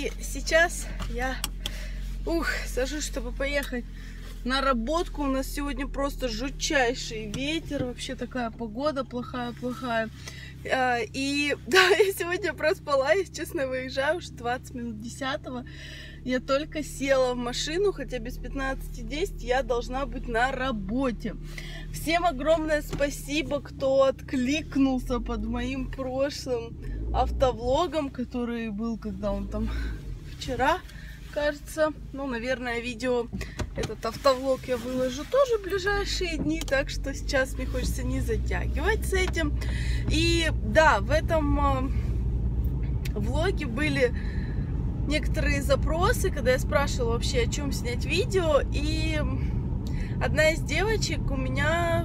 И сейчас я сажусь, чтобы поехать на работку. У нас сегодня просто жутчайший ветер, вообще такая погода плохая. И да, я сегодня проспала, если честно, выезжаю уже 20 минут 10-го. Я только села в машину, хотя без 15:10 я должна быть на работе. Всем огромное спасибо, кто откликнулся под моим прошлым автовлогом, который был, когда он там вчера, кажется. Ну, наверное, видео, этот автовлог я выложу тоже в ближайшие дни, так что сейчас мне хочется не затягивать с этим. И да, в этом влоге были некоторые запросы, когда я спрашивала вообще, о чем снять видео, и одна из девочек у меня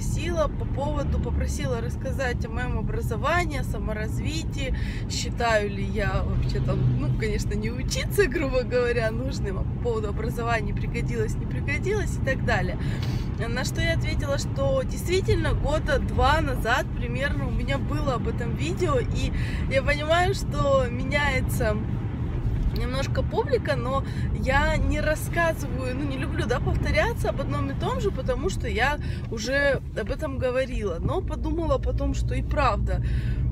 попросила рассказать о моем образовании, о саморазвитии, считаю ли я вообще там, ну, конечно, не учиться, грубо говоря, нужным, а по поводу образования пригодилось, не пригодилось и так далее. На что я ответила, что действительно года 2 назад примерно у меня было об этом видео, и я понимаю, что меняется немножко публика, но я не рассказываю, ну, не люблю, да, повторяться об одном и том же, потому что я уже об этом говорила, но подумала потом, что и правда,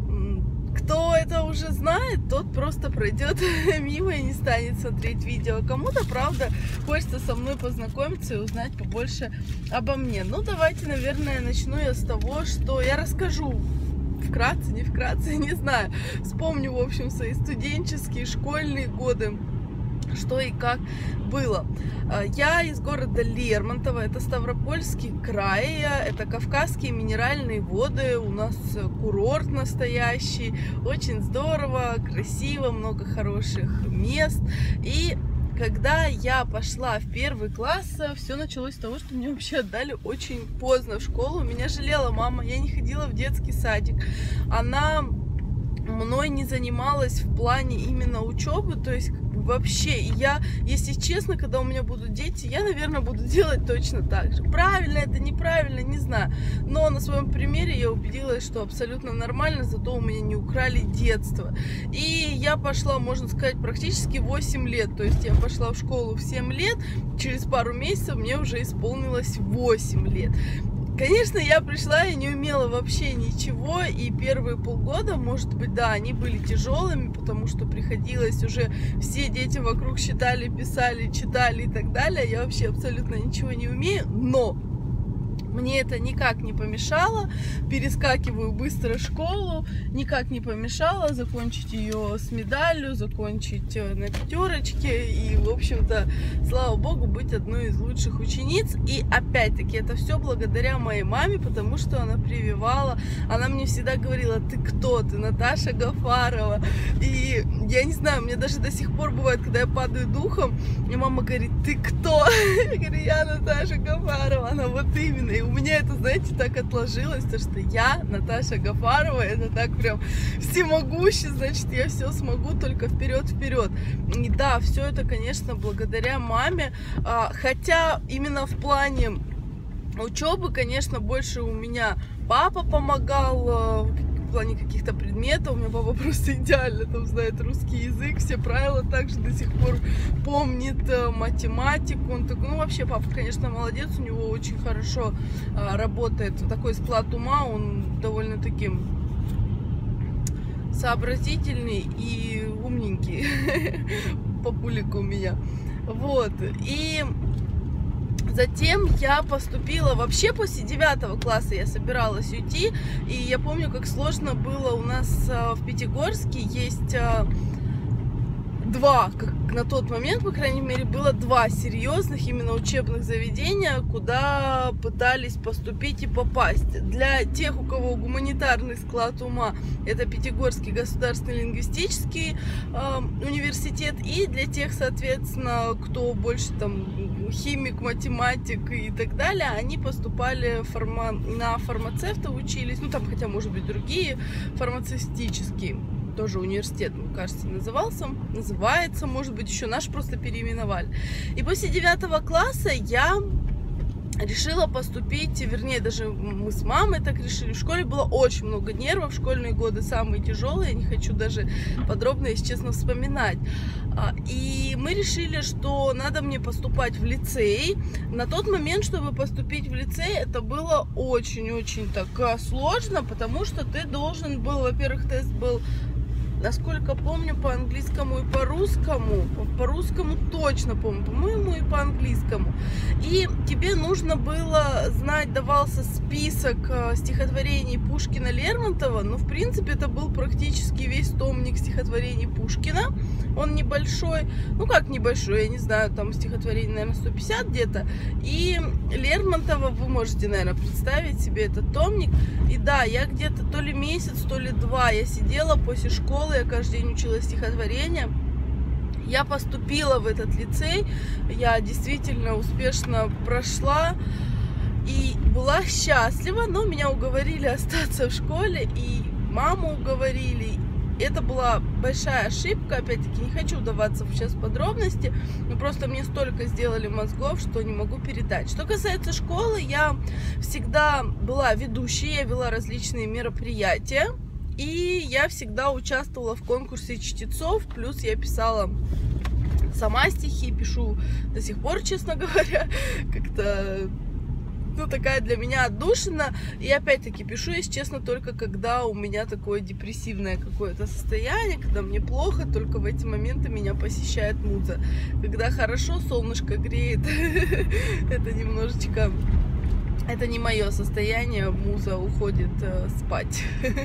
кто это уже знает, тот просто пройдет мимо и не станет смотреть видео. Кому-то, правда, хочется со мной познакомиться и узнать побольше обо мне. Ну, давайте, наверное, начну я с того, что я расскажу вкратце, не знаю. Вспомню, в общем, свои студенческие, школьные годы, что и как было. Я из города Лермонтово, это Ставропольский край, это Кавказские минеральные воды, у нас курорт настоящий, очень здорово, красиво, много хороших мест. И когда я пошла в 1 класс, все началось с того, что меня вообще отдали очень поздно в школу. Меня жалела мама, я не ходила в детский садик. Она мной не занималась в плане именно учебы, то есть вообще. И я, если честно, когда у меня будут дети, я, наверное, буду делать точно так же. Правильно это, неправильно, не знаю. Но на своем примере я убедилась, что абсолютно нормально, зато у меня не украли детство. И я пошла, можно сказать, практически 8 лет. То есть я пошла в школу в 7 лет, через пару месяцев мне уже исполнилось 8 лет. Конечно, я пришла и не умела вообще ничего, и первые полгода, может быть, да, они были тяжелыми, потому что приходилось уже, все дети вокруг считали, писали, читали и так далее, я вообще абсолютно ничего не умею, но мне это никак не помешало, перескакиваю быстро школу, никак не помешало закончить ее с медалью, закончить на 5 и, в общем-то, слава богу, быть одной из лучших учениц. И опять-таки это все благодаря моей маме, потому что она прививала, она мне всегда говорила: ты кто? Ты Наташа Гафарова. И я не знаю, мне даже до сих пор бывает, когда я падаю духом, и мама говорит: ты кто? Я говорю: я Наташа Гафарова. Она: вот именно. И у меня это, знаете, так отложилось, то что я Наташа Гафарова, это так прям всемогуще, значит, я все смогу, только вперед. И да, все это, конечно, благодаря маме, хотя именно в плане учебы, конечно, больше у меня папа помогал, в плане каких-то предметов. У меня папа просто идеально там знает русский язык, все правила, также до сих пор помнит математику. Он такой, ну, вообще папа, конечно, молодец, у него очень хорошо работает такой склад ума, он довольно-таки сообразительный и умненький папулик у меня. Вот, и затем я поступила, вообще после 9 класса я собиралась уйти, и я помню, как сложно было у нас в Пятигорске, есть два, как на тот момент, по крайней мере, было 2 серьезных именно учебных заведения, куда пытались поступить и попасть. Для тех, у кого гуманитарный склад ума, это Пятигорский государственный лингвистический университет, и для тех, соответственно, кто больше там химик, математик и так далее, они поступали на фармацевта, учились, ну там, хотя, может быть, другие фармацевтические. Тоже университет, мне кажется, называется, может быть, еще наш просто переименовали. И после 9 класса я решила поступить, вернее, даже мы с мамой так решили. В школе было очень много нервов, школьные годы самые тяжелые, я не хочу даже подробно, если честно, вспоминать. И мы решили, что надо мне поступать в лицей. На тот момент, чтобы поступить в лицей, это было очень-очень так сложно, потому что ты должен был, во-первых, тест был, насколько помню, по английскому и по русскому. По русскому точно помню, по-моему, и по английскому. И тебе нужно было знать, давался список стихотворений Пушкина, Лермонтова. Ну, в принципе, это был практически весь томник стихотворений Пушкина. Он небольшой, ну как небольшой, я не знаю, там стихотворений, наверное, 150 где-то. И Лермонтова вы можете, наверное, представить себе этот томник. И да, я где-то то ли месяц, то ли два я сидела после школы, я каждый день учила стихотворение. Я поступила в этот лицей, я действительно успешно прошла и была счастлива, но меня уговорили остаться в школе, и маму уговорили. Это была большая ошибка, опять-таки не хочу вдаваться сейчас в подробности, но просто мне столько сделали мозгов, что не могу передать. Что касается школы, я всегда была ведущей, я вела различные мероприятия, и я всегда участвовала в конкурсе чтецов, плюс я писала сама стихи, пишу до сих пор, честно говоря, как-то... Ну, такая для меня отдушина. И опять-таки пишу, если честно, только когда у меня такое депрессивное какое-то состояние, когда мне плохо, только в эти моменты меня посещает муза. Когда хорошо, солнышко греет, это немножечко... Это не мое состояние, муза уходит спать.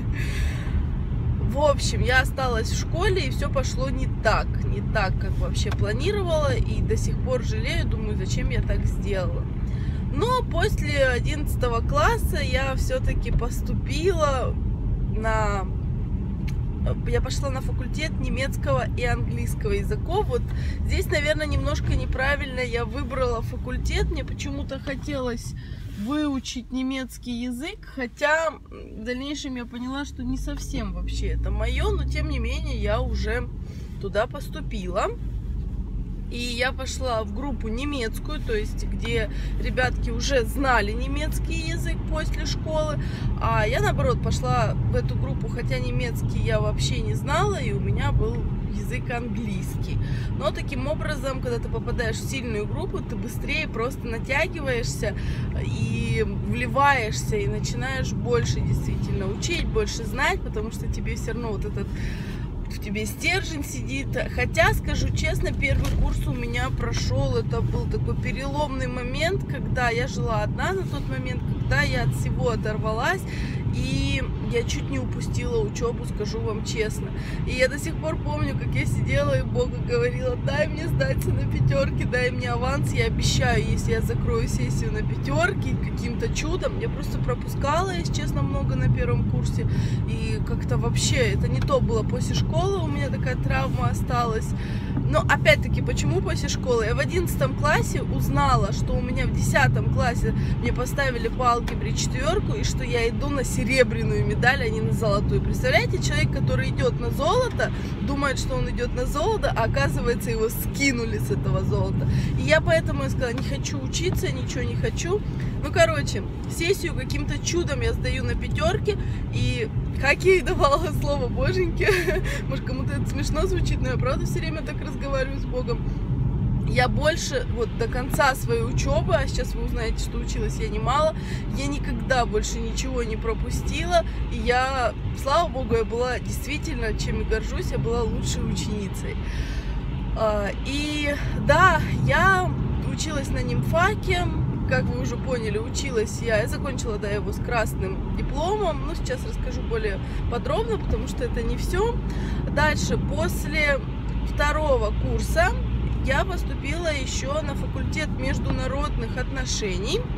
В общем, я осталась в школе, и все пошло не так, как вообще планировала, и до сих пор жалею, думаю, зачем я так сделала. Но после 11 класса я все-таки поступила на... Я пошла на факультет немецкого и английского языков. Вот здесь, наверное, немножко неправильно я выбрала факультет. Мне почему-то хотелось выучить немецкий язык, хотя в дальнейшем я поняла, что не совсем вообще это мое, но тем не менее я уже туда поступила. И я пошла в группу немецкую, то есть где ребятки уже знали немецкий язык после школы, а я, наоборот, пошла в эту группу, хотя немецкий я вообще не знала, и у меня был язык английский. Но таким образом, когда ты попадаешь в сильную группу, ты быстрее просто натягиваешься и вливаешься, и начинаешь больше действительно учить, больше знать, потому что тебе все равно вот этот... в тебе стержень сидит. Хотя, скажу честно, первый курс у меня прошел, это был такой переломный момент, когда я жила одна на тот момент, когда я от всего оторвалась, и я чуть не упустила учебу, скажу вам честно. И я до сих пор помню, как я сидела и Богу говорила: дай мне сдаться на пятерки, дай мне аванс, я обещаю, если я закрою сессию на пятерки каким-то чудом. Я просто пропускала, если честно, много на первом курсе, и как-то вообще это не то было. После школы у меня такая травма осталась. Но опять-таки, почему после школы? Я в 11 классе узнала, что у меня в 10 классе мне поставили по алгебре 4, и что я иду на серебряную медаль, а не на золотую. Представляете, человек, который идет на золото, думает, что он идет на золото, а оказывается, его скинули с этого золота. И я поэтому сказала: не хочу учиться, ничего не хочу. Ну, короче, сессию каким-то чудом я сдаю на пятерки, и как я ей давала слово боженьки, может, кому-то это смешно звучит, но я правда все время так разговариваю с Богом. Я больше, вот до конца своей учебы, а сейчас вы узнаете, что училась я немало, я никогда больше ничего не пропустила, и я, слава Богу, я была действительно, чем и горжусь, я была лучшей ученицей. И да, я училась на нимфаке. Как вы уже поняли, училась я закончила, да, его с красным дипломом, но сейчас расскажу более подробно, потому что это не все. Дальше, после второго курса, я поступила еще на факультет международных отношений,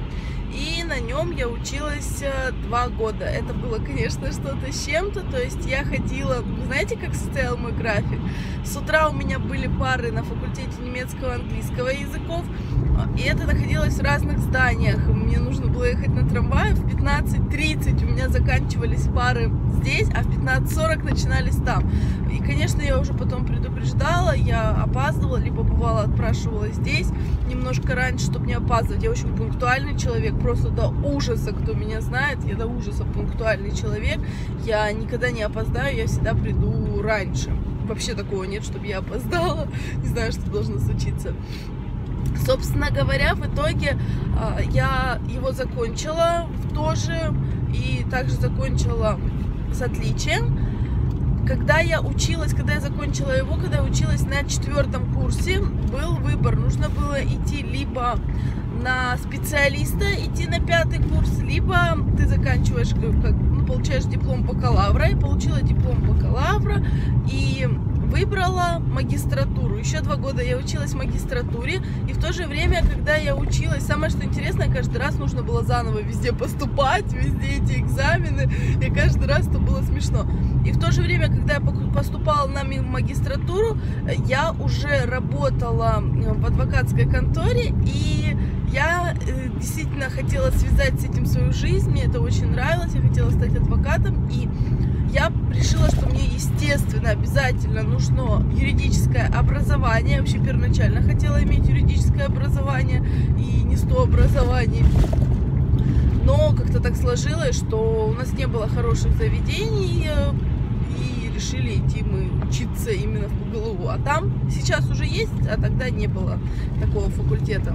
и на нем я училась 2 года. Это было, конечно, что-то с чем-то, то есть я ходила, знаете, как состоял мой график? С утра у меня были пары на факультете немецкого и английского языков, и это находилось в разных зданиях. Мне нужно было ехать на трамвае, в 15:30 у меня заканчивались пары здесь, а в 15:40 начинались там. И, конечно, я уже потом предупреждала, я опаздывала, либо бывало отпрашивала здесь немножко раньше, чтобы не опаздывать. Я очень пунктуальный человек, просто до ужаса, кто меня знает, я до ужаса пунктуальный человек. Я никогда не опоздаю, я всегда приду раньше. Вообще такого нет, чтобы я опоздала. Не знаю, что должно случиться. Собственно говоря, в итоге я его закончила тоже и также закончила с отличием. Когда я закончила его, когда я училась на 4-м курсе, был выбор. Нужно было идти либо на специалиста, идти на 5-й курс, либо ты заканчиваешь, получаешь диплом бакалавра. Я получила диплом бакалавра и выбрала магистратуру. Еще 2 года я училась в магистратуре, и в то же время, когда я училась, самое что интересное, каждый раз нужно было заново везде поступать, везде эти экзамены, и каждый раз это было смешно. И в то же время, когда я поступала на магистратуру, я уже работала в адвокатской конторе, и я действительно хотела связать с этим свою жизнь, мне это очень нравилось, я хотела стать адвокатом, и я решила, что мне, естественно, обязательно нужно юридическое образование. Я вообще первоначально хотела иметь юридическое образование и не 100 образований. Но как-то так сложилось, что у нас не было хороших заведений, и решили идти мы учиться именно в ПГЛУ. А там сейчас уже есть, а тогда не было такого факультета.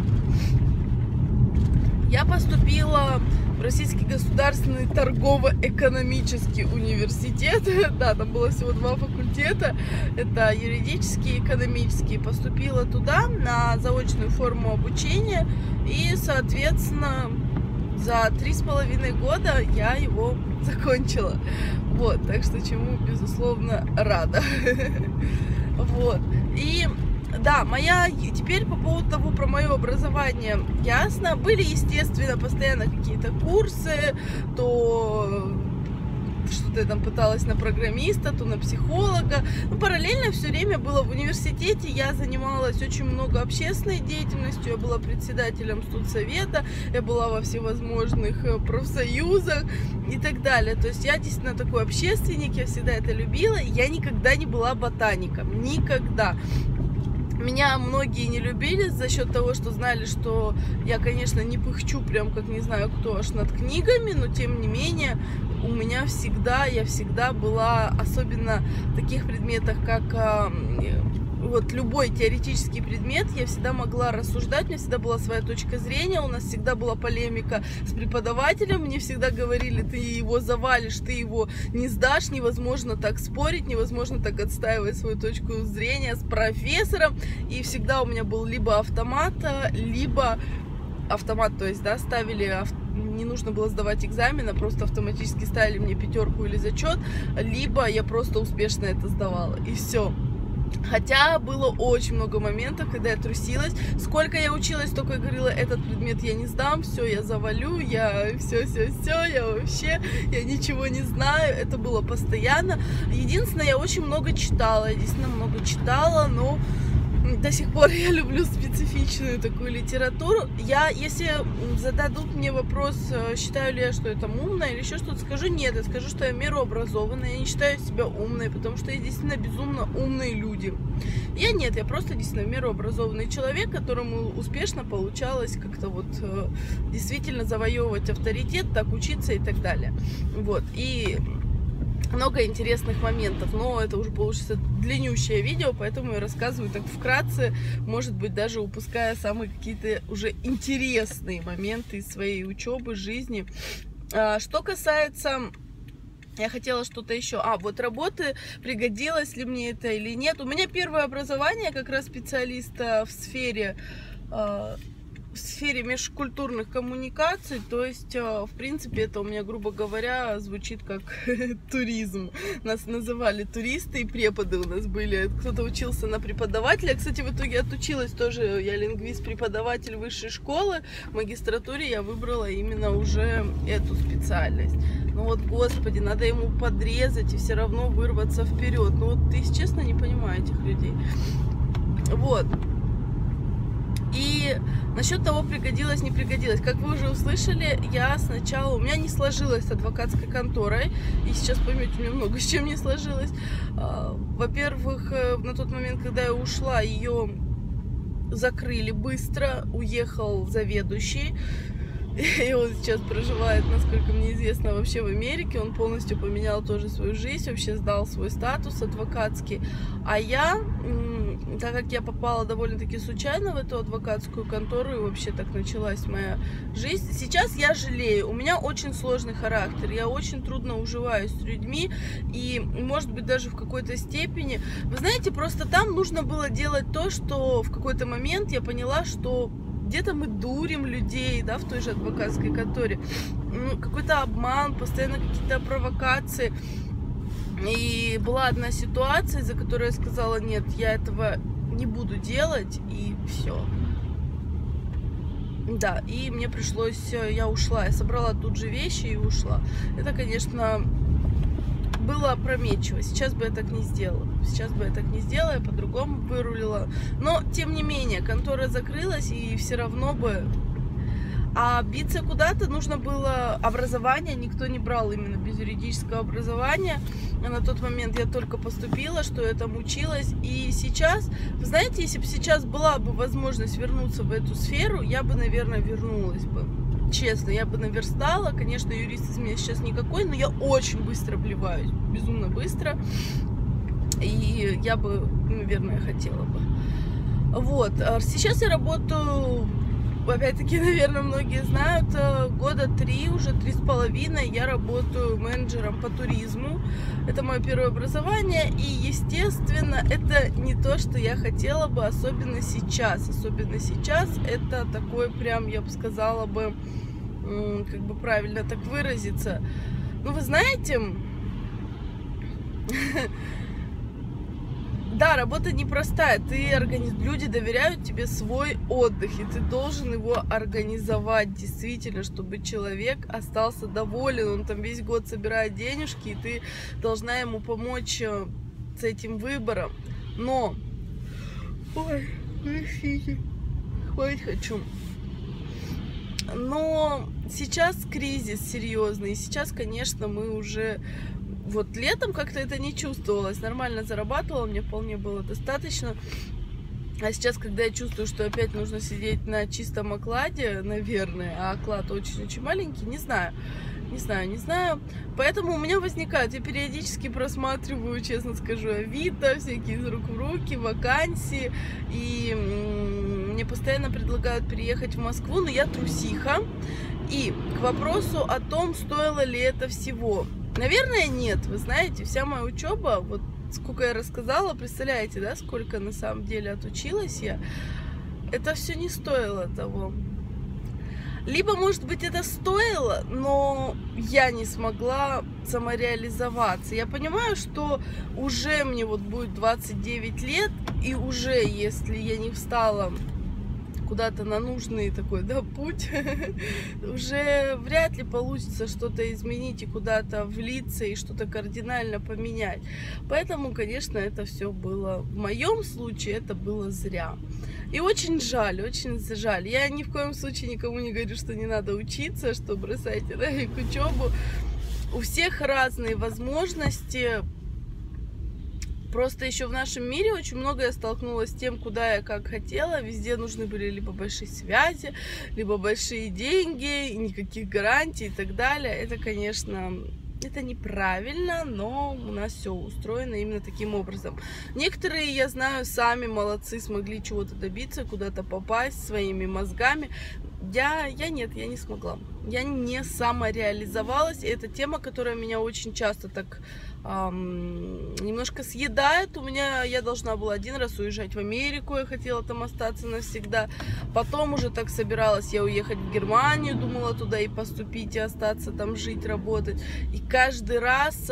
Я поступила в Российский государственный торгово-экономический университет. Да, там было всего 2 факультета. Это юридический и экономический. Поступила туда на заочную форму обучения. И, соответственно, за 3,5 года я его закончила. Вот, так что чему, безусловно, рада. Вот. И да, теперь по поводу того, про мое образование, ясно. Были, естественно, постоянно какие-то курсы, то что-то я там пыталась на программиста, то на психолога. Но параллельно все время было в университете, я занималась очень много общественной деятельностью, я была председателем студсовета, я была во всевозможных профсоюзах и так далее. То есть я действительно такой общественник, я всегда это любила, я никогда не была ботаником, никогда. Меня многие не любили за счет того, что знали, что я, конечно, не пыхчу прям как не знаю кто аж над книгами, но тем не менее я всегда была, особенно в таких предметах, как вот любой теоретический предмет, я всегда могла рассуждать, у меня всегда была своя точка зрения, у нас всегда была полемика с преподавателем, мне всегда говорили, ты его завалишь, ты его не сдашь, невозможно так спорить, невозможно так отстаивать свою точку зрения с профессором, и всегда у меня был либо автомат, то есть, да, не нужно было сдавать экзамен, а просто автоматически ставили мне 5 или зачет, либо я просто успешно это сдавала, и все. Хотя было очень много моментов, когда я трусилась. Сколько я училась, только говорила, этот предмет я не сдам, все, я завалю, я ничего не знаю. Это было постоянно. Единственное, я очень много читала, но до сих пор я люблю специфичную такую литературу. Если зададут мне вопрос, считаю ли я, что это умно или еще что-то, скажу нет. Я скажу, что я в меру образованная, я не считаю себя умной, потому что есть действительно безумно умные люди. Я просто действительно в меру образованный человек, которому успешно получалось как-то вот действительно завоевывать авторитет, так учиться и так далее. Вот, и много интересных моментов, но это уже получится длиннющее видео, поэтому я рассказываю так вкратце, может быть, даже упуская самые какие-то уже интересные моменты из своей учебы, жизни. Что касается... Я хотела что-то еще. Вот работы, пригодилось ли мне это или нет. У меня первое образование как раз специалиста в сфере в сфере межкультурных коммуникаций, то есть, в принципе, это у меня, грубо говоря, звучит как туризм. Нас называли туристы, и преподы у нас были. Кто-то учился на преподавателя. Кстати, в итоге отучилась тоже, я лингвист-преподаватель высшей школы. В магистратуре я выбрала именно уже эту специальность. Ну вот, господи, надо ему подрезать и все равно вырваться вперед. Ну вот, если честно, не понимаю этих людей. Вот. И насчет того, пригодилось, не пригодилось. Как вы уже услышали, я сначала... У меня не сложилось с адвокатской конторой. И сейчас поймете, у меня много с чем не сложилось. Во-первых, на тот момент, когда я ушла, ее закрыли быстро. Уехал заведующий. И он сейчас проживает, насколько мне известно, вообще в Америке. Он полностью поменял тоже свою жизнь, вообще сдал свой статус адвокатский. А я, так как я попала довольно-таки случайно в эту адвокатскую контору, и вообще так началась моя жизнь, сейчас я жалею. У меня очень сложный характер, я очень трудно уживаюсь с людьми, и, может быть, даже в какой-то степени... Вы знаете, просто там нужно было делать то, что в какой-то момент я поняла, что где-то мы дурим людей, да, в той же адвокатской конторе. Какой-то обман, постоянно какие-то провокации. И была одна ситуация, за которую я сказала: нет, я этого не буду делать, и все. Да, и мне пришлось, я ушла, я собрала тут же вещи и ушла. Это, конечно, было опрометчиво. Сейчас бы я так не сделала. Сейчас бы я так не сделала, я по-другому вырулила. Но, тем не менее, контора закрылась, и все равно бы... А биться куда-то нужно было образование. Никто не брал именно без юридического образования. А на тот момент я только поступила, что я там училась. И сейчас, вы знаете, если бы сейчас была бы возможность вернуться в эту сферу, я бы, наверное, вернулась бы. Честно, я бы наверстала. Конечно, юрист из меня сейчас никакой, но я очень быстро вливаюсь, безумно быстро. И я бы, наверное, хотела бы. Вот. Сейчас я работаю, опять-таки, наверное, многие знают, года 3, уже 3,5 я работаю менеджером по туризму. Это мое первое образование. И, естественно, это не то, что я хотела бы, особенно сейчас. Особенно сейчас это такой прям, я бы сказала бы, как бы правильно так выразиться. Ну, вы знаете, да, работа непростая. Люди доверяют тебе свой отдых, и ты должен его организовать действительно, чтобы человек остался доволен. Он там весь год собирает денежки, и ты должна ему помочь с этим выбором. Но... Ой, простите, хватит хочу. Но сейчас кризис серьезный, и сейчас, конечно, мы уже... Вот летом как-то это не чувствовалось, нормально зарабатывала, мне вполне было достаточно. А сейчас, когда я чувствую, что опять нужно сидеть на чистом окладе, наверное, а оклад очень-очень маленький, не знаю. Поэтому у меня возникают, я периодически просматриваю, честно скажу, Авито, всякие из рук в руки, вакансии. И мне постоянно предлагают переехать в Москву, но я трусиха. И к вопросу о том, стоило ли это всего. Наверное, нет. Вы знаете, вся моя учеба, вот сколько я рассказала, представляете, да, сколько на самом деле отучилась я, это все не стоило того. Либо, может быть, это стоило, но я не смогла самореализоваться. Я понимаю, что уже мне вот будет 29 лет, и уже, если я не встала куда-то на нужный такой, да, путь, уже вряд ли получится что-то изменить и куда-то влиться и что-то кардинально поменять. Поэтому, конечно, это все было, в моем случае, это было зря. И очень жаль, очень жаль. Я ни в коем случае никому не говорю, что не надо учиться, что бросайте, да, их учебу. У всех разные возможности. Просто еще в нашем мире очень много я столкнулась с тем, куда я как хотела. Везде нужны были либо большие связи, либо большие деньги, никаких гарантий и так далее. Это, конечно, это неправильно, но у нас все устроено именно таким образом. Некоторые, я знаю, сами молодцы, смогли чего-то добиться, куда-то попасть своими мозгами. Я нет, я не смогла. Я не самореализовалась. И это тема, которая меня очень часто так немножко съедает. Я должна была один раз уезжать в Америку, я хотела там остаться навсегда. Потом уже так собиралась я уехать в Германию, думала туда и поступить, и остаться там жить, работать. И каждый раз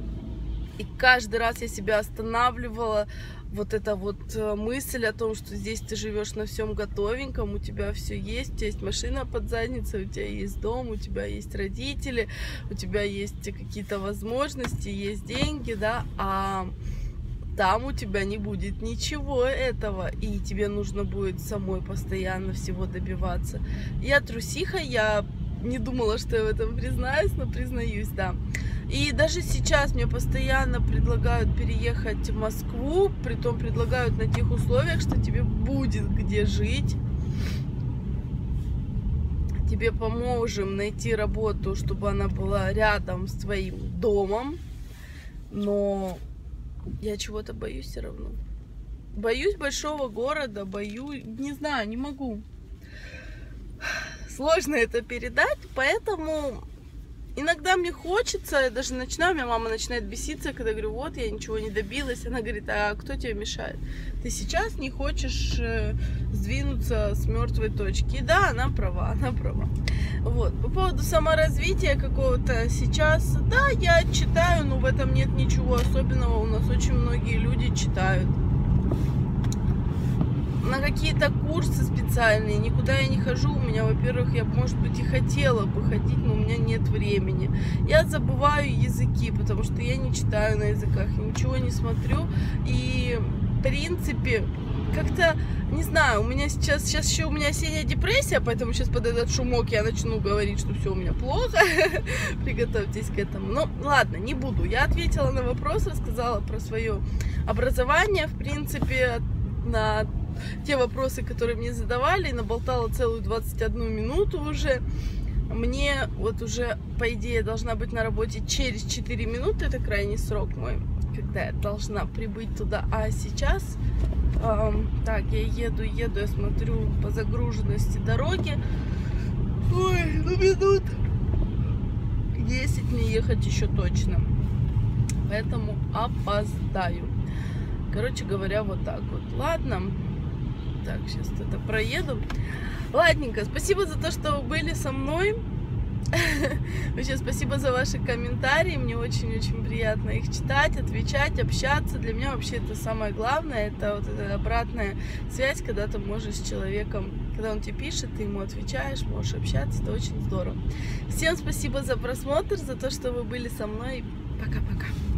я себя останавливала. Вот эта вот мысль о том, что здесь ты живешь на всем готовеньком, у тебя все есть, у тебя есть машина под задницей, у тебя есть дом, у тебя есть родители, у тебя есть какие-то возможности, есть деньги, да, а там у тебя не будет ничего этого, и тебе нужно будет самой постоянно всего добиваться. Я трусиха, я не думала, что я в этом признаюсь, но признаюсь, да. И даже сейчас мне постоянно предлагают переехать в Москву, притом предлагают на тех условиях, что тебе будет где жить. Тебе поможем найти работу, чтобы она была рядом с твоим домом. Но я чего-то боюсь все равно. Боюсь большого города, боюсь, не знаю, не могу. Сложно это передать, поэтому... Иногда мне хочется, я даже начинаю, у меня мама начинает беситься, когда я говорю, вот, я ничего не добилась. Она говорит, а кто тебе мешает? Ты сейчас не хочешь сдвинуться с мертвой точки. И да, она права, она права. Вот. По поводу саморазвития какого-то сейчас, да, я читаю, но в этом нет ничего особенного. У нас очень многие люди читают. На какие-то курсы специальные никуда я не хожу. У меня, во-первых, я, может быть, и хотела бы ходить, но у меня нет времени. Я забываю языки, потому что я не читаю на языках, ничего не смотрю. И, в принципе, как-то, не знаю, у меня сейчас еще у меня осенняя депрессия, поэтому сейчас под этот шумок я начну говорить, что все у меня плохо. Приготовьтесь к этому. Ну, ладно, не буду. Я ответила на вопрос, рассказала про свое образование, в принципе, на те вопросы, которые мне задавали, наболтала целую 21 минуту уже. Мне вот уже, по идее, должна быть на работе через 4 минуты, это крайний срок мой, когда я должна прибыть туда. А сейчас, так, я еду, я смотрю по загруженности дороги. Ой, ну минут 10 мне ехать еще точно, поэтому опоздаю. Короче говоря, вот так вот. Ладно. Так, сейчас это проеду. Ладненько, спасибо за то, что вы были со мной. Вообще, спасибо за ваши комментарии. Мне очень-очень приятно их читать, отвечать, общаться. Для меня вообще это самое главное. Это вот эта обратная связь, когда ты можешь с человеком, когда он тебе пишет, ты ему отвечаешь, можешь общаться. Это очень здорово. Всем спасибо за просмотр, за то, что вы были со мной. Пока-пока.